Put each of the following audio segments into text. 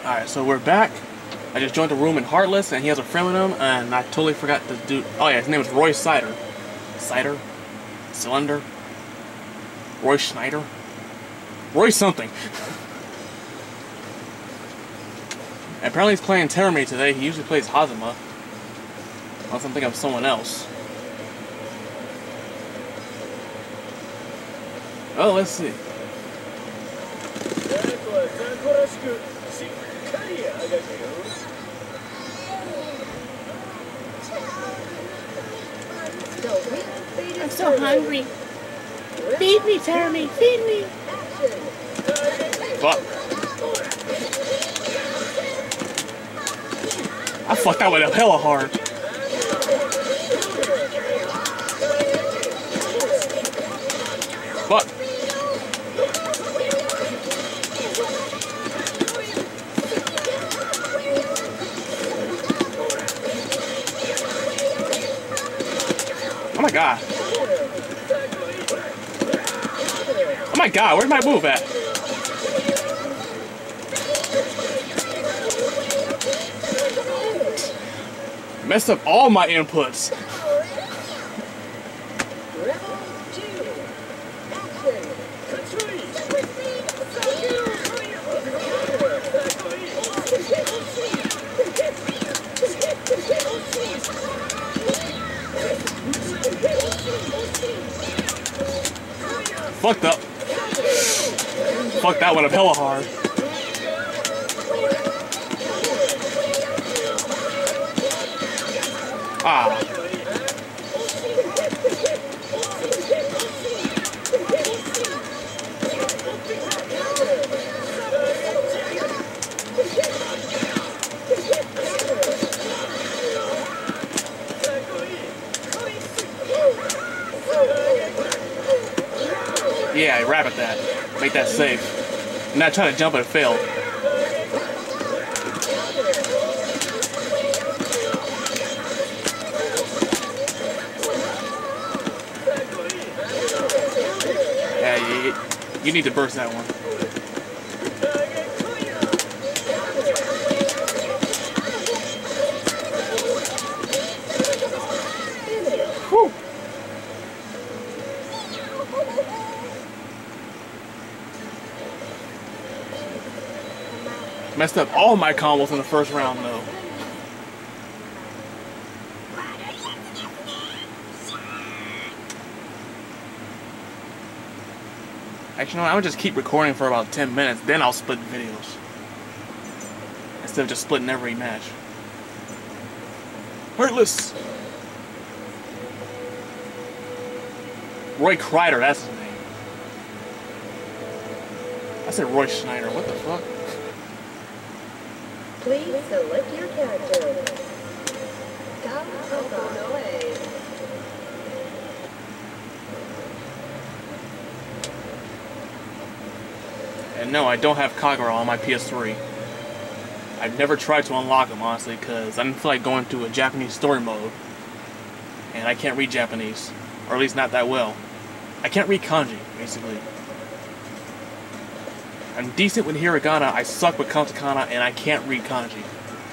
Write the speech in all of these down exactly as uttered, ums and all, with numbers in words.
Alright, so we're back. I just joined the room in Heartless, and he has a friend with him, and I totally forgot to do... Oh yeah, his name is Roy Cider. Cider? Cylinder? Roy Schneider? Roy something. Apparently he's playing Terramate today. He usually plays Hazama. Unless I'm thinking of someone else. Oh, let's see. I'm so hungry. Feed me, Terramate, feed me. Fuck. I fucked that one up hella hard. Fuck. Oh my god. Oh my god, where's my move at? Messed up all my inputs. Fucked up. Fuck that one up hella hard. Ah. Yeah, rabbit that. Make that safe. I'm not trying to jump and fail. Yeah, you, you need to burst that one. Whew. Messed up all my combos in the first round, though. Actually, no, I would just keep recording for about ten minutes, then I'll split videos. Instead of just splitting every match. Heartless! Roy Kreider, that's his name. I said Roy Schneider, what the fuck? Please select your character. Come on away. And no, I don't have Kagura on my P S three. I've never tried to unlock him, honestly, because I didn't feel like going through a Japanese story mode. And I can't read Japanese. Or at least not that well. I can't read kanji, basically. I'm decent with hiragana, I suck with katakana, and I can't read kanji.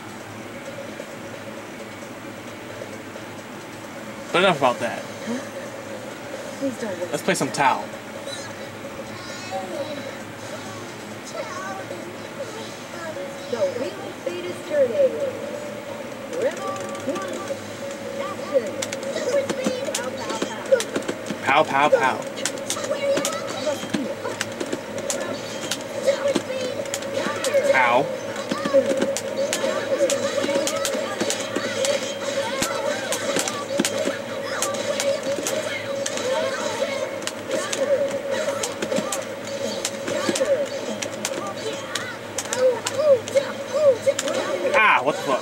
But enough about that. Please don't. Let's play some Tau. The wheel speed is turning. Rebel one. Action. Pow, pow, pow. Ow. Ah, what the fuck?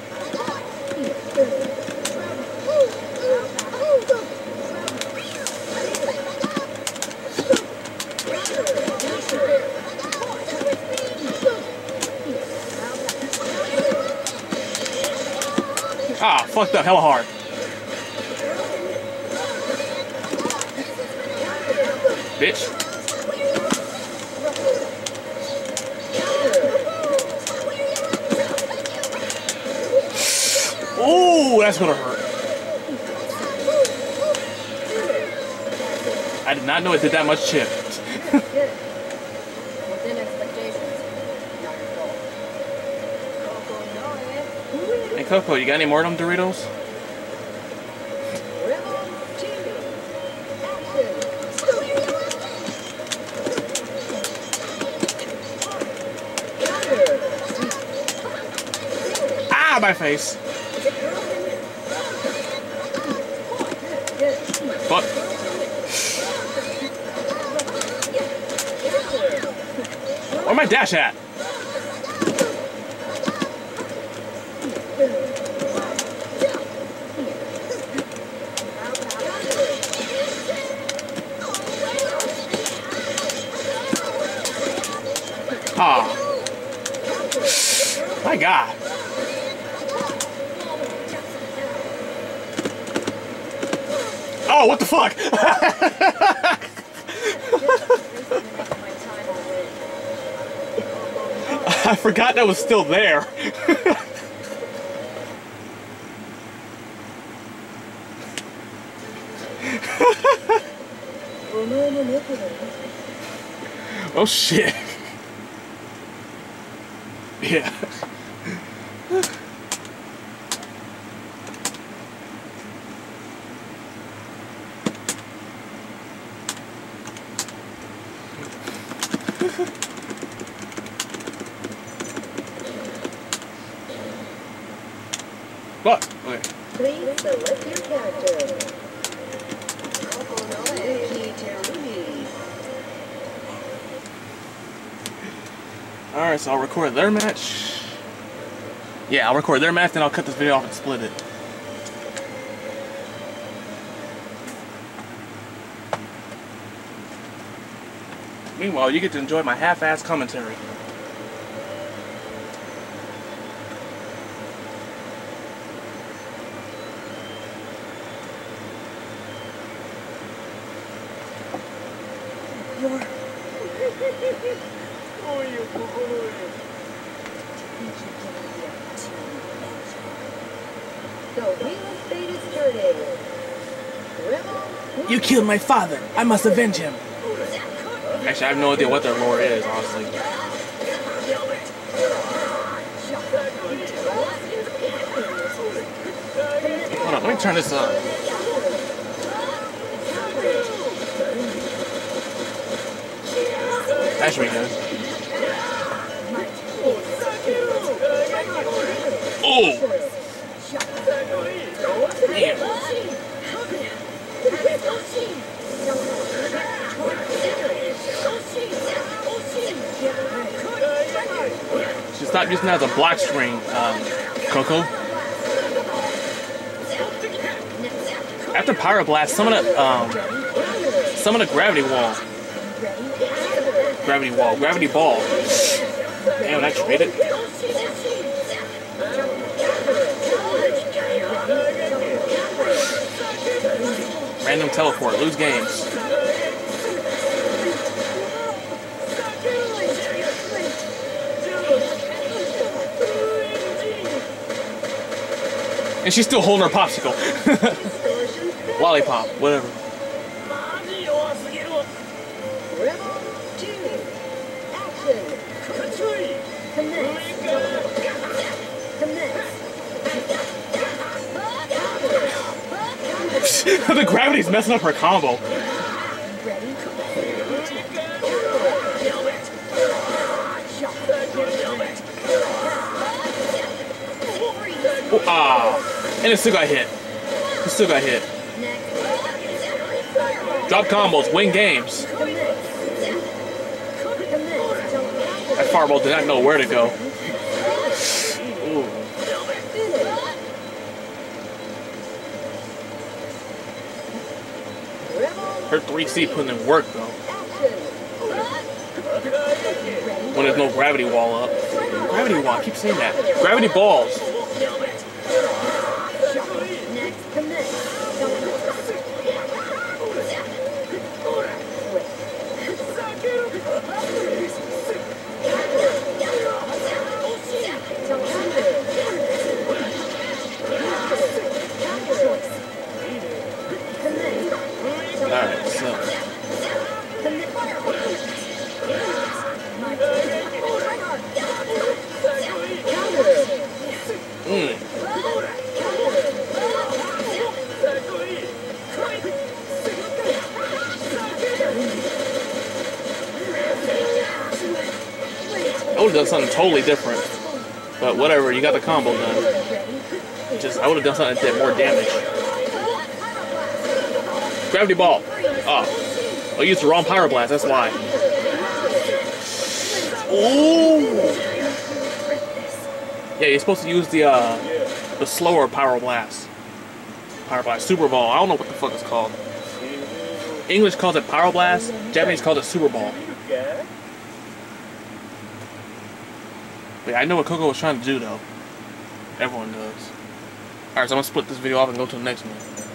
Ah, fucked up hella hard. Bitch. that's gonna hurt. I did not know it did that much chip. Within expectations. Not your fault. Hey Coco, you got any more of them Doritos? Rebel two. Action. Ah, my face. Fuck. Where my dash at? Ah. My God. Oh, what the fuck? I forgot that was still there. Oh shit. Yeah. What? Okay. Please select your character. Alright, so I'll record their match. Yeah, I'll record their match, then I'll cut this video off and split it. Meanwhile, you get to enjoy my half-ass commentary. The wheel of fate is turning. Rebel. You killed my father. I must avenge him. Actually, I have no idea what their lore is, honestly. Hold on, let me turn this up. That should be good. Oh! Damn. Should stop using that as a block string, um, Coco. After Pyroblast, summon a, um, summon a gravity wall. Gravity wall, gravity ball. Damn, that traded. Random teleport, lose games. And she's still holding her popsicle. Lollipop, whatever. Rebel two. Action. Commence. Commence. The gravity's messing up her combo. Ready? Oh, ah, and it still got hit. It still got hit. Drop combos, win games. That fireball did not know where to go. Ooh. Her three C putting in work though. When there's no gravity wall up. Gravity wall, I keep saying that. Gravity balls. I would have done something totally different. But whatever, you got the combo done. Just, I would have done something that did more damage. Gravity Ball. Oh. I used the wrong Pyro Blast, that's why. Ooh. Yeah, you're supposed to use the, uh, the slower Pyro Blast. Pyro Blast. Super Ball. I don't know what the fuck it's called. English calls it Pyro Blast. Japanese calls it Super Ball. But yeah, I know what Coco was trying to do, though. Everyone does. Alright, so I'm gonna split this video off and go to the next one.